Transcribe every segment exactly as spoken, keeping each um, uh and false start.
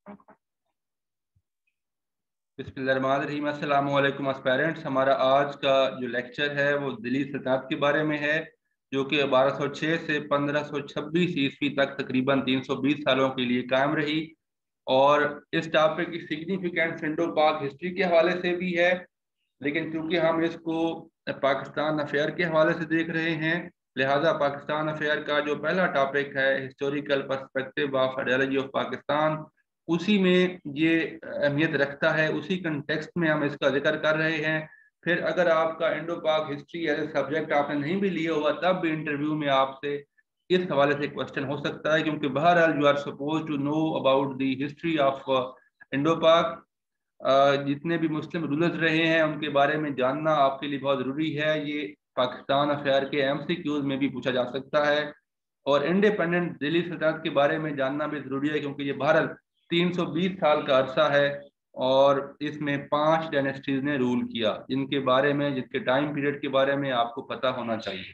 बिस्मिल्लाहिर्रहमानिर्रहीम। अस्सलाम वालेकुम एस्पायरेंट्स। हमारा आज का जो लेक्चर है वो दिल्ली सल्तनत के बारे में है, जो कि बारह सौ छह से पंद्रह सौ छब्बीस ईस्वी तक तकरीबन तीन सौ बीस सालों के लिए कायम रही। और इस टॉपिक की सिग्निफिकेंस इंडो पाक हिस्ट्री के हवाले से भी है, लेकिन क्योंकि हम इसको पाकिस्तान अफेयर के हवाले से देख रहे हैं, लिहाजा पाकिस्तान अफेयर का जो पहला टॉपिक है historical perspective of ideology of Pakistan, उसी में ये अहमियत रखता है, उसी कंटेक्स्ट में हम इसका जिक्र कर रहे हैं। फिर अगर आपका इंडो पाक हिस्ट्री एज ए सब्जेक्ट आपने नहीं भी लिया हुआ, तब भी इंटरव्यू में आपसे इस हवाले से क्वेश्चन हो सकता है, क्योंकि बहरहाल you are suppose to know about the history of Indo Pak. जितने भी मुस्लिम रूलर्स रहे हैं उनके बारे में जानना आपके लिए बहुत ज़रूरी है। ये पाकिस्तान अफेयर के एम सी क्यूज में भी पूछा जा सकता है। और इंडिपेंडेंट दिल्ली सल्तनत के बारे में जानना भी ज़रूरी है, क्योंकि ये भारत तीन सौ बीस साल का अरसा है और इसमें पांच डायनेस्टीज ने रूल किया, जिनके बारे में जिनके टाइम पीरियड के बारे में आपको पता होना चाहिए।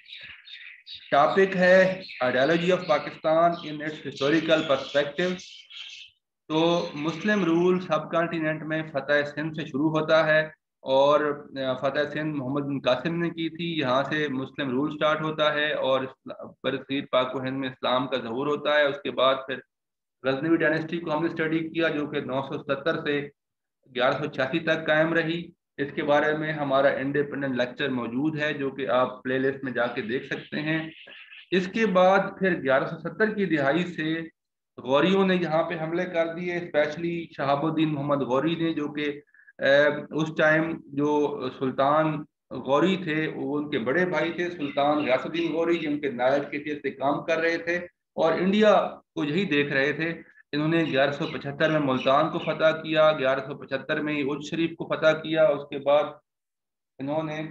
टॉपिक है ideology of Pakistan in its historical perspective. तो मुस्लिम रूल सब कॉन्टिनेंट में फतेह सिंध से शुरू होता है, और फतेह सिंध मोहम्मद बिन कासिम ने की थी। यहाँ से मुस्लिम रूल स्टार्ट होता है और बरसीर पाक व हिंद में इस्लाम का ज़हूर होता है। उसके बाद फिर गजनवी डायनेस्टी को हमने स्टडी किया, जो कि नौ सौ सत्तर से ग्यारह सौ छियासी तक कायम रही। इसके बारे में हमारा इंडिपेंडेंट लेक्चर मौजूद है, जो कि आप प्लेलिस्ट में जाके देख सकते हैं। इसके बाद फिर ग्यारह सौ सत्तर की दिहाई से गौरियों ने यहाँ पे हमले कर दिए, स्पेशली शहाबुद्दीन मोहम्मद गौरी ने, जो कि उस टाइम जो सुल्तान गौरी थे वो उनके बड़े भाई थे सुल्तान गयासुद्दीन गौरी, जो उनके नायब के हैसियत से काम कर रहे थे और इंडिया को यही देख रहे थे। इन्होंने ग्यारह सौ पचहत्तर में मुल्तान को फतह किया, ग्यारह सौ पचहत्तर में उज शरीफ को फतह किया। उसके बाद इन्होंने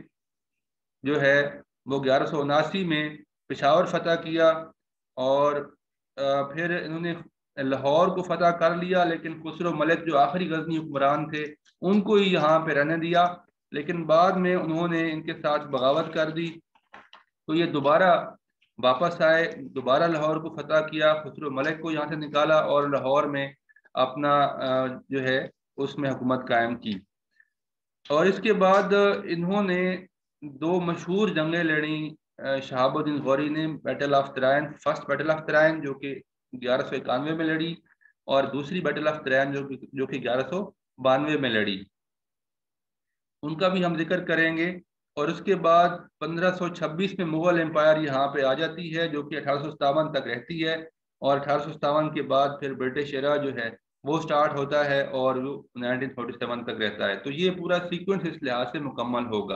जो है वो ग्यारह सौ उनासी में पेशावर फतह किया, और फिर इन्होंने लाहौर को फतह कर लिया, लेकिन खुसरो मलिक जो आखिरी गजनी हुक्मरान थे उनको ही यहाँ पे रहने दिया, लेकिन बाद में उन्होंने इनके साथ बगावत कर दी। तो ये दोबारा वापस आए, दोबारा लाहौर को फतह किया, खुसरो मलिक को यहाँ से निकाला और लाहौर में अपना जो है उसमें हुकूमत कायम की। और इसके बाद इन्होंने दो मशहूर जंगें लड़ी शहाबुद्दीन गौरी ने। Battle of Tarain, first battle of Tarain जो कि ग्यारह सौ इक्यानवे में लड़ी, और दूसरी बैटल ऑफ तराइन जो कि जो कि ग्यारह सौ बानवे में लड़ी, उनका भी हम जिक्र करेंगे। और उसके बाद पंद्रह सौ छब्बीस में मुगल एम्पायर यहाँ पे आ जाती है, जो कि अठारह सौ सत्तावन तक रहती है, और अठारह सौ सत्तावन के बाद फिर ब्रिटिश एरा जो है वो स्टार्ट होता है और वो नाइनटीन फोर्टी सेवन तक रहता है। तो ये पूरा सीक्वेंस इस लिहाज से मुकम्मल होगा।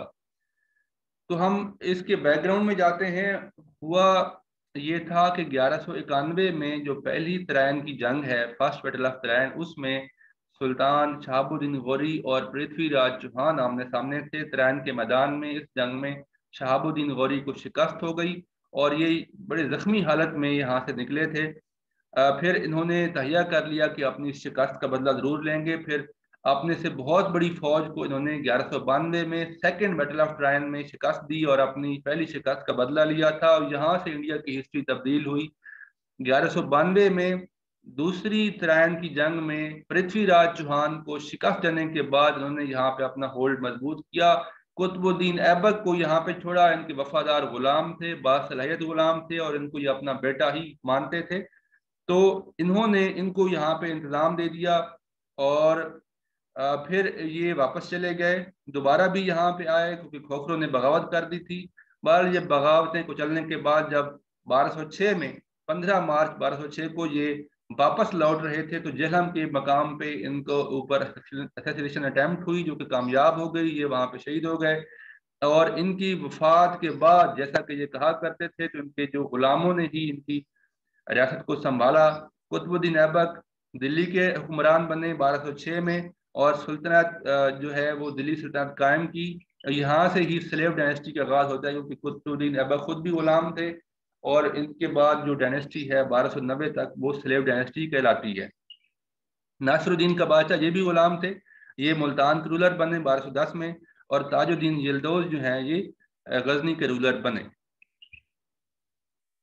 तो हम इसके बैकग्राउंड में जाते हैं। हुआ ये था कि ग्यारह सौ इक्यानवे में जो पहली तराइन की जंग है, फर्स्ट बैटल ऑफ तराइन, उसमें सुल्तान शहाबुद्दीन गौरी और पृथ्वीराज चौहान आमने सामने थे तराइन के मैदान में। इस जंग में शहाबुद्दीन गौरी को शिकस्त हो गई और ये बड़े जख्मी हालत में यहाँ से निकले थे। फिर इन्होंने तहिया कर लिया कि अपनी शिकस्त का बदला जरूर लेंगे। फिर अपने से बहुत बड़ी फौज को इन्होंने ग्यारह सौ बानवे में सेकेंड बैटल ऑफ तराइन में शिकस्त दी और अपनी पहली शिकस्त का बदला लिया था, और यहाँ से इंडिया की हिस्ट्री तब्दील हुई। ग्यारह सौ बानवे में दूसरी तराइन की जंग में पृथ्वीराज चौहान को शिकस्त देने के बाद इन्होंने यहाँ पे अपना होल्ड मजबूत किया। कुतुबुद्दीन ऐबक को यहाँ पे छोड़ा। इनके वफादार गुलाम थे, बासलाहियत गुलाम थे, और इनको ये अपना बेटा ही मानते थे। तो इन्होंने इनको यहाँ पे इंतजाम दे दिया और फिर ये वापस चले गए। दोबारा भी यहाँ पे आए क्योंकि खोखरों ने बगावत कर दी थी। बहरहाल ये बगावतें कुचलने के बाद जब बारह सौ छह में पंद्रह मार्च बारह सौ छह को ये वापस लौट रहे थे, तो जेहलम के मकाम पे इनको ऊपर असैसिनेशन अटेम्प्ट हुई, जो कि कामयाब हो गई। ये वहाँ पे शहीद हो गए। और इनकी वफात के बाद, जैसा कि ये कहा करते थे, तो इनके जो गुलामों ने ही इनकी रियासत को संभाला। कुतुबुद्दीन ऐबक दिल्ली के हुक्मरान बने बारह सौ छह में, और सुल्तनत जो है वो दिल्ली सुल्तानत कायम की। यहाँ से ही स्लेव डायनेस्टी का आगाज होता है, क्योंकि कुतुबुद्दीन ऐबक खुद भी गुलाम थे, और इनके बाद जो डायनेस्टी है बारह सौ नब्बे तक वो स्लेव डायनेस्टी कहलाती है। नासिरुद्दीन का बादशाह ये भी गुलाम थे, ये मुल्तान के रूलर बने बारह सौ दस में, और ताजुद्दीन यिल्दोज जो है ये गजनी के रूलर बने।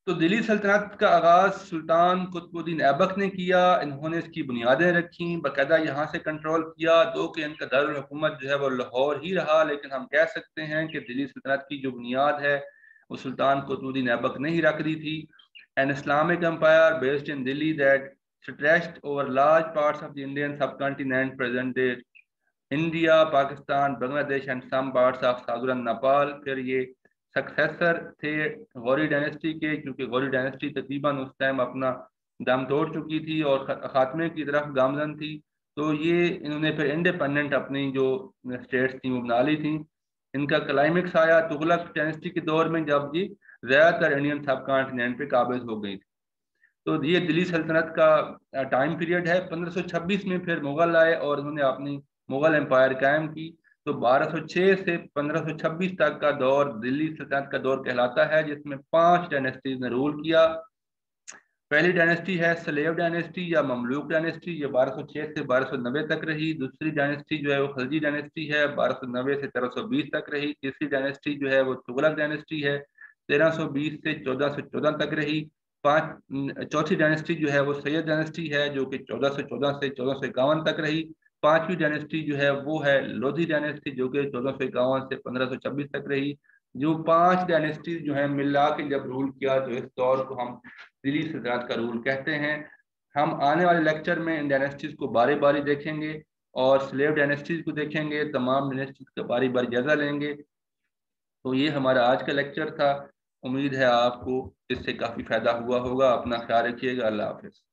तो दिल्ली सल्तनत का आगाज सुल्तान कुतुबुद्दीन ऐबक ने किया। इन्होंने इसकी बुनियादें रखी, बाकायदा यहाँ से कंट्रोल किया। दो कि इनका दारुल हुकूमत जो है वो लाहौर ही रहा, लेकिन हम कह सकते हैं कि दिल्ली सल्तनत की जो बुनियाद है वो सुल्तान कुतुबुद्दीन ऐबक ने ही रख दी थी। An Islamic empire based in Delhi that stretched over large parts of the Indian subcontinent present day India, Pakistan, Bangladesh and some parts of southern Nepal. फिर ये सक्सेसर थे गौरी डायनेस्टी के, क्योंकि गौरी डायनेस्टी तकरीबन उस टाइम अपना दम तोड़ चुकी थी और खात्मे की तरफ गामजन थी। तो ये इन्होंने फिर इंडिपेंडेंट अपनी जो स्टेट्स थी वो बना ली थी। इनका क्लाइमेक्स आया तुगलक डायनेस्टी के दौर में, जब ये ज़्यादातर इंडियन सब कॉन्टिनेंट पे काबिज हो गई थी। तो ये दिल्ली सल्तनत का टाइम पीरियड है। पंद्रह सौ छब्बीस में फिर मुगल आए और उन्होंने अपनी मुगल एम्पायर कायम की। तो बारह सौ छह से पंद्रह सौ छब्बीस तक का दौर दिल्ली सल्तनत का दौर कहलाता है, जिसमें पांच डायनेस्टीज ने रूल किया। पहली डायनेस्टी है स्लेव डायनेस्टी या ममलूक डायनेस्टी, ये बारह सौ छह से बारह सौ नब्बे तक रही। दूसरी डायनेस्टी जो है वो खलजी डायनेस्टी है, बारह सौ नब्बे से तेरह सौ बीस तक रही। तीसरी डायनेस्टी जो है वो तुगलक डायनेस्टी है, तेरह सौ बीस से चौदह सौ चौदह तक रही। पांच चौथी डायनेस्टी जो है वो सैयद डायनेस्टी है, जो कि चौदह सौ चौदह से चौदह सौ इक्यावन तक रही। पांचवी डायनेस्टी जो है वो है लोधी डायनेस्टी, जो कि चौदह सौ इक्यावन से पंद्रह सौ छब्बीस तक रही। जो पांच डायनेस्टी जो है मिला के जब रूल किया, तो इस दौर को हम दिल्ली सल्तनत का रूल कहते हैं। हम आने वाले लेक्चर में इन डायनेस्टीज को बारी बारी देखेंगे और स्लेव डायनेस्टीज को देखेंगे, तमाम डायनेस्टीज का बारी बारी जायजा लेंगे। तो ये हमारा आज का लेक्चर था। उम्मीद है आपको इससे काफ़ी फायदा हुआ होगा। अपना ख्याल रखिएगा। अल्लाह हाफिज।